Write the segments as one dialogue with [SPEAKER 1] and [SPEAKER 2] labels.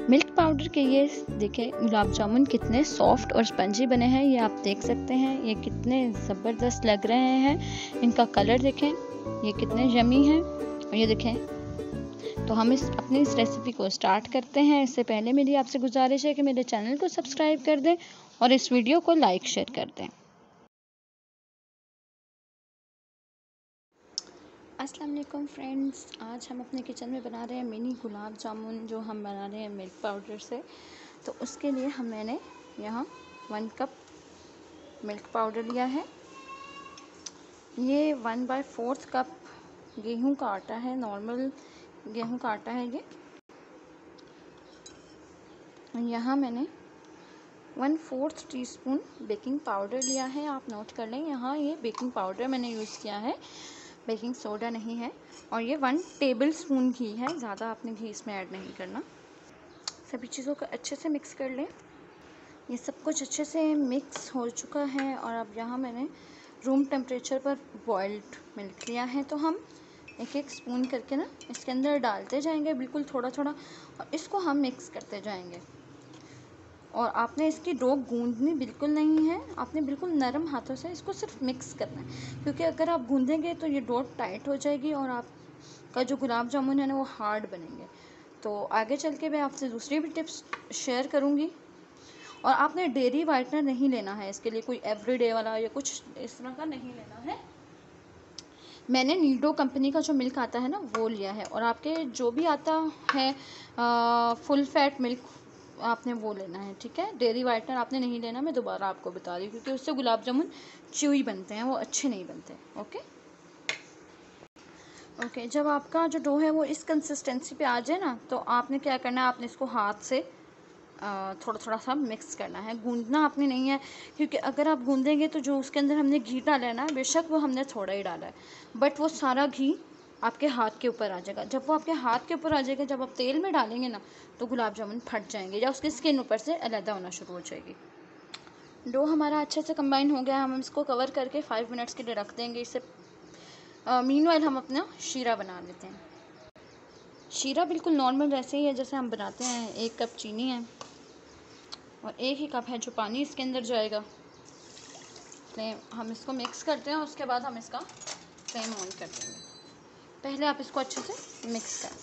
[SPEAKER 1] Milk powder के ये देखें गुलाब जामुन कितने सॉफ्ट और स्पंजी बने हैं, ये आप देख सकते हैं। ये कितने ज़बरदस्त लग रहे हैं, इनका कलर देखें, ये कितने यमी हैं। और ये देखें, तो हम अपनी इस रेसिपी को स्टार्ट करते हैं। इससे पहले मेरी आपसे गुजारिश है कि मेरे चैनल को सब्सक्राइब कर दें और इस वीडियो को लाइक शेयर कर दें। अस्सलाम वालेकुम फ्रेंड्स, आज हम अपने किचन में बना रहे हैं मिनी गुलाब जामुन, जो हम बना रहे हैं मिल्क पाउडर से। तो उसके लिए मैंने यहाँ 1 कप मिल्क पाउडर लिया है। ये 1/4 कप गेहूं का आटा है, नॉर्मल गेहूं का आटा है ये। यहाँ मैंने 1/4 टीस्पून बेकिंग पाउडर लिया है, आप नोट कर लें। यहाँ ये बेकिंग पाउडर मैंने यूज़ किया है, बेकिंग सोडा नहीं है। और ये 1 टेबल स्पून घी है, ज़्यादा आपने घी इसमें ऐड नहीं करना। सभी चीज़ों को अच्छे से मिक्स कर लें। ये सब कुछ अच्छे से मिक्स हो चुका है और अब यहाँ मैंने रूम टेम्परेचर पर बॉइल्ड मिल्क लिया है। तो हम एक स्पून करके ना इसके अंदर डालते जाएंगे, बिल्कुल थोड़ा थोड़ा, और इसको हम मिक्स करते जाएंगे। और आपने इसकी डो गूंदनी बिल्कुल नहीं है, आपने बिल्कुल नरम हाथों से इसको सिर्फ मिक्स करना है, क्योंकि अगर आप गूंदेंगे तो ये डो टाइट हो जाएगी और आपका जो गुलाब जामुन है ना वो हार्ड बनेंगे। तो आगे चल के मैं आपसे दूसरी भी टिप्स शेयर करूँगी। और आपने डेयरी वाइटनर नहीं लेना है इसके लिए, कोई एवरीडे वाला या कुछ इस तरह का नहीं लेना है। मैंने नीडो कंपनी का जो मिल्क आता है ना वो लिया है, और आपके जो भी आता है फुल फैट मिल्क आपने वो लेना है, ठीक है। डेयरी वाइटनर आपने नहीं लेना, मैं दोबारा आपको बता रही हूँ, क्योंकि उससे गुलाब जामुन च्यूई बनते हैं, वो अच्छे नहीं बनते। ओके, जब आपका जो डो है वो इस कंसिस्टेंसी पे आ जाए ना, तो आपने क्या करना है, आपने इसको हाथ से थोड़ा थोड़ा सा मिक्स करना है, गूंदना आपने नहीं है। क्योंकि अगर आप गूंदेंगे तो जो उसके अंदर हमने घी डाला है ना, बेशक वो हमने थोड़ा ही डाला है, बट वो सारा घी आपके हाथ के ऊपर आ जाएगा। जब वो आपके हाथ के ऊपर आ जाएगा, जब आप तेल में डालेंगे ना, तो गुलाब जामुन फट जाएंगे या उसकी स्किन ऊपर से अलहदा होना शुरू हो जाएगी। डो हमारा अच्छे से कंबाइन हो गया, हम इसको कवर करके 5 मिनट्स के लिए रख देंगे। इससे मीनवाइल हम अपना शीरा बना लेते हैं। शीरा बिल्कुल नॉर्मल वैसे ही है जैसे हम बनाते हैं। 1 कप चीनी है और 1 ही कप है जो पानी इसके अंदर जाएगा। फ्लेम हम इसको मिक्स करते हैं, उसके बाद हम इसका फ्लेम ऑन कर देंगे। पहले आप इसको अच्छे से मिक्स करें।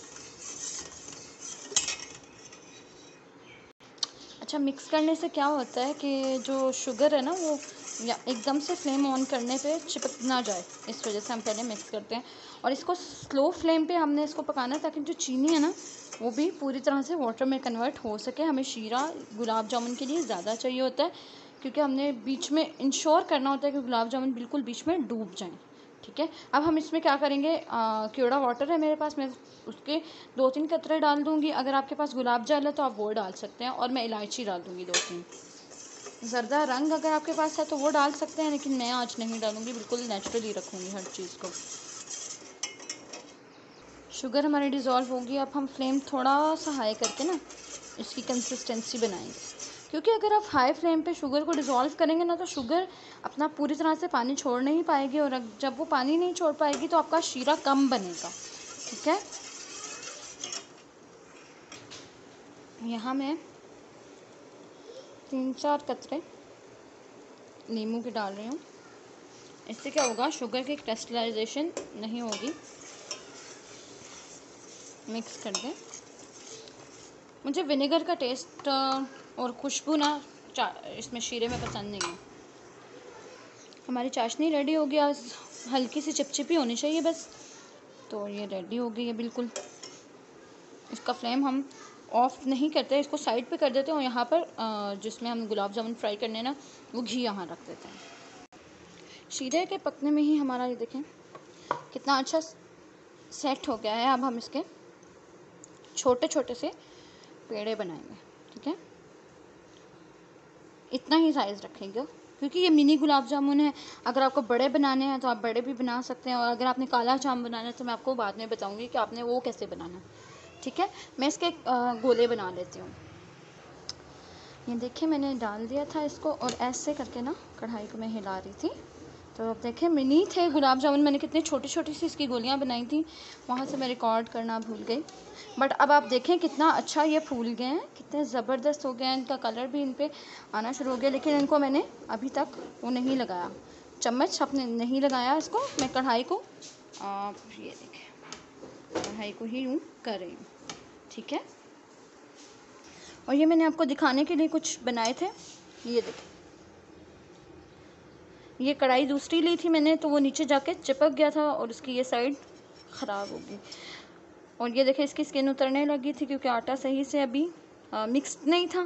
[SPEAKER 1] अच्छा, मिक्स करने से क्या होता है कि जो शुगर है ना वो या एकदम से फ्लेम ऑन करने पे चिपक ना जाए, इस वजह से हम पहले मिक्स करते हैं। और इसको स्लो फ्लेम पे हमने इसको पकाना है, ताकि जो चीनी है ना वो भी पूरी तरह से वाटर में कन्वर्ट हो सके। हमें शीरा गुलाब जामुन के लिए ज़्यादा चाहिए होता है, क्योंकि हमने बीच में इंश्योर करना होता है कि गुलाब जामुन बिल्कुल बीच में डूब जाएँ, ठीक है। अब हम इसमें क्या करेंगे, क्योड़ा वाटर है मेरे पास, मैं उसके 2-3 कतरे डाल दूँगी। अगर आपके पास गुलाब जल है तो आप वो डाल सकते हैं, और मैं इलायची डाल दूँगी 2-3। ज़रदा रंग अगर आपके पास है तो वो डाल सकते हैं, लेकिन मैं आज नहीं डालूँगी, बिल्कुल नेचुरली रखूँगी हर चीज़ को। शुगर हमारी डिज़ोल्व होगी। अब हम फ्लेम थोड़ा सा हाई करके ना इसकी कंसिस्टेंसी बनाएंगे, क्योंकि अगर आप हाई फ्लेम पे शुगर को डिज़ोल्व करेंगे ना, तो शुगर अपना पूरी तरह से पानी छोड़ नहीं पाएगी, और जब वो पानी नहीं छोड़ पाएगी तो आपका शीरा कम बनेगा, ठीक है। यहाँ मैं 3-4 कतरे नींबू के डाल रही हूँ। इससे क्या होगा, शुगर की क्रिस्टलाइजेशन नहीं होगी। मिक्स कर दें। मुझे विनेगर का टेस्ट और खुशबू ना इसमें शीरे में पसंद नहीं है। हमारी चाशनी रेडी हो गया, हल्की सी चिपचिपी होनी चाहिए बस। तो ये रेडी हो गई है बिल्कुल। इसका फ्लेम हम ऑफ नहीं करते, इसको साइड पे कर देते हैं, और यहाँ पर जिसमें हम गुलाब जामुन फ्राई करने हैं ना, वो घी यहाँ रख देते हैं। शीरे के पकने में ही हमारा ये देखें कितना अच्छा सेट हो गया है। अब हम इसके छोटे छोटे से पेड़े बनाएंगे, ठीक है। इतना ही साइज़ रखेंगे, क्योंकि ये मिनी गुलाब जामुन है। अगर आपको बड़े बनाने हैं तो आप बड़े भी बना सकते हैं, और अगर आपने काला जाम बनाना है तो मैं आपको बाद में बताऊंगी कि आपने वो कैसे बनाना है, ठीक है। मैं इसके गोले बना लेती हूँ। ये देखिए, मैंने डाल दिया था इसको, और ऐसे करके ना कढ़ाई को मैं हिला रही थी, तो अब देखें मिनी थे गुलाब जामुन, मैंने कितने छोटी छोटी सी इसकी गोलियां बनाई थी, वहाँ से मैं रिकॉर्ड करना भूल गई। बट अब आप देखें कितना अच्छा ये फूल गए हैं, कितने ज़बरदस्त हो गए हैं, इनका कलर भी इन पे आना शुरू हो गया। लेकिन इनको मैंने अभी तक वो नहीं लगाया, चम्मच अपने नहीं लगाया इसको, मैं कढ़ाई को आप ये देखें कढ़ाई को ही यूँ कर रही हूँ, ठीक है। और ये मैंने आपको दिखाने के लिए कुछ बनाए थे, ये देखें, ये कढ़ाई दूसरी ली थी मैंने, तो वो नीचे जाके चिपक गया था और उसकी ये साइड ख़राब हो गई। और ये देखें इसकी स्किन उतरने लगी थी क्योंकि आटा सही से अभी मिक्स्ड नहीं था।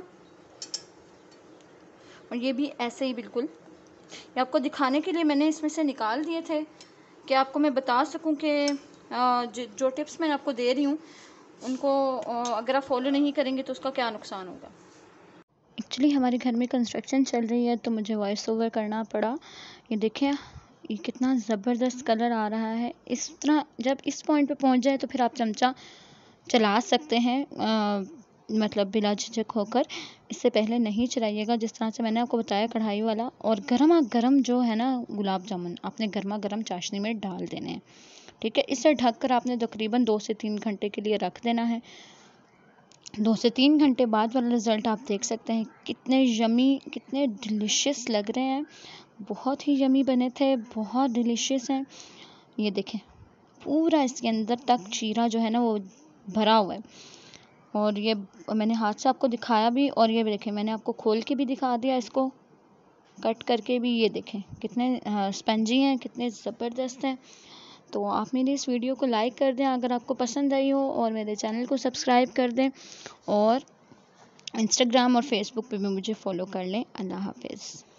[SPEAKER 1] और ये भी ऐसे ही बिल्कुल, ये आपको दिखाने के लिए मैंने इसमें से निकाल दिए थे कि आपको मैं बता सकूं कि जो टिप्स मैं आपको दे रही हूँ उनको अगर आप फॉलो नहीं करेंगे तो उसका क्या नुकसान होगा। एक्चुअली हमारे घर में कंस्ट्रक्शन चल रही है तो मुझे वॉइस ओवर करना पड़ा। ये देखें ये कितना ज़बरदस्त कलर आ रहा है। इस तरह जब इस पॉइंट पे पहुंच जाए तो फिर आप चमचा चला सकते हैं, मतलब बिला झिझक होकर। इससे पहले नहीं चलाइएगा, जिस तरह से मैंने आपको बताया कढ़ाई वाला। और गर्मा गर्म जो है ना गुलाब जामुन आपने गर्मा गर्म चाशनी में डाल देने हैं, ठीक है। इसे ढककर आपने तकरीबन 2 से 3 घंटे के लिए रख देना है। 2 से 3 घंटे बाद वाला रिज़ल्ट आप देख सकते हैं, कितने यमी कितने डिलीशियस लग रहे हैं। बहुत ही यमी बने थे, बहुत डिलीशियस हैं। ये देखें पूरा इसके अंदर तक शीरा जो है ना वो भरा हुआ है। और ये मैंने हाथ से आपको दिखाया भी, और ये देखें मैंने आपको खोल के भी दिखा दिया, इसको कट करके भी। ये देखें कितने स्पंजी हैं, कितने ज़बरदस्त हैं। तो आप मेरी इस वीडियो को लाइक कर दें अगर आपको पसंद आई हो, और मेरे चैनल को सब्सक्राइब कर दें, और इंस्टाग्राम और फेसबुक पे भी मुझे फॉलो कर लें। अल्लाह हाफिज़।